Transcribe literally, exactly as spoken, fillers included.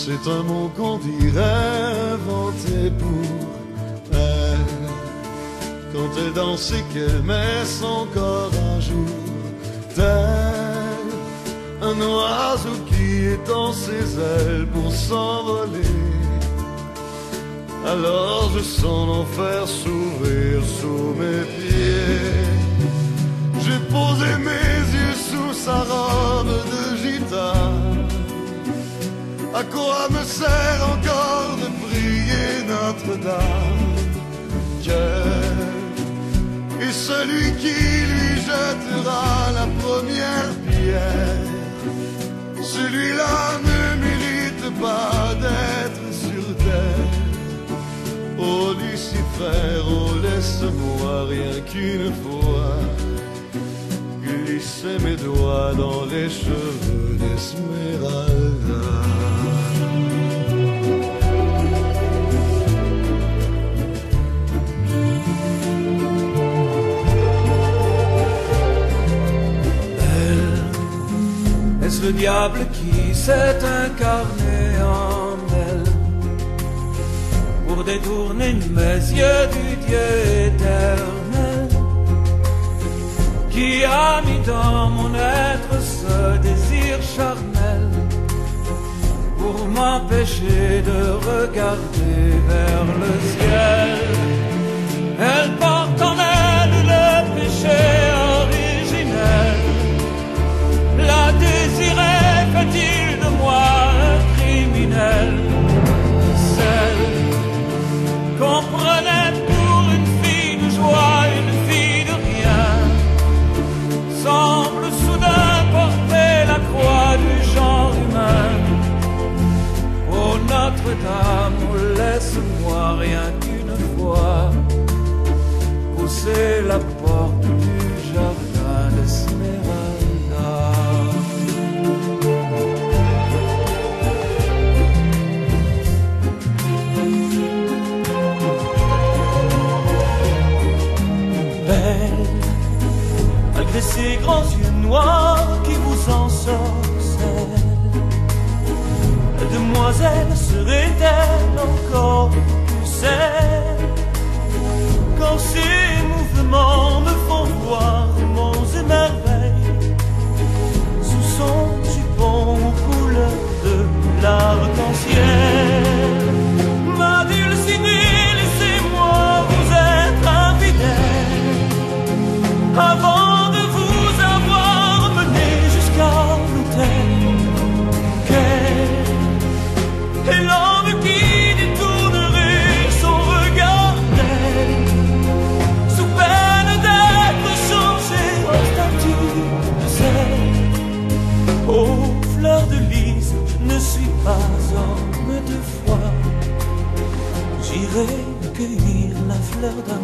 C'est un mot qu'on dirait inventé pour elle, quand elle danse et qu'elle met son corps à jour, tel un oiseau qui étend ses ailes pour s'envoler. Alors je sens l'enfer s'ouvrir sous mes pieds. J'ai posé mes yeux sous sa robe de gitane. À quoi me sert encore de prier Notre-Dame? Quel est celui qui lui jettera la première pierre? Celui-là ne mérite pas d'être sur terre. Oh Lucifer, oh laisse-moi rien qu'une fois glisser mes doigts dans les cheveux d'Esmeralda. Elle, est-ce le diable qui s'est incarné en elle pour détourner mes yeux du Dieu éternel, qui a mis dans mon être ce désir charnel pour m'empêcher de regarder vers le ciel? Elle porte en elle le péché originel. La désirait, fait-il de moi un criminel? Celle qu'on prenait pour une fille de joie, une fille de rien, semble soudain porter la croix du genre humain. Oh Notre-Dame, oh, laisse-moi rien qu'une fois pousser la porte du jardin d'Esmeralda. Belle, malgré ces grands yeux noirs qui vous ensorcellent, la demoiselle serait-elle encore plus celle? Quand ces mouvements me font voir monts et merveilles, sous son jupon aux couleurs de l'arc-en-ciel. Ma Dulcinée, laissez-moi vous être infidèle avant de vous avoir mené jusqu'à l'autel. Quel est l'homme qui détournerait son regard d'elle, sous peine d'être changé en statue de sel? Oh, fleur de lys, je ne suis pas homme de foi. J'irai cueillir la fleur d'un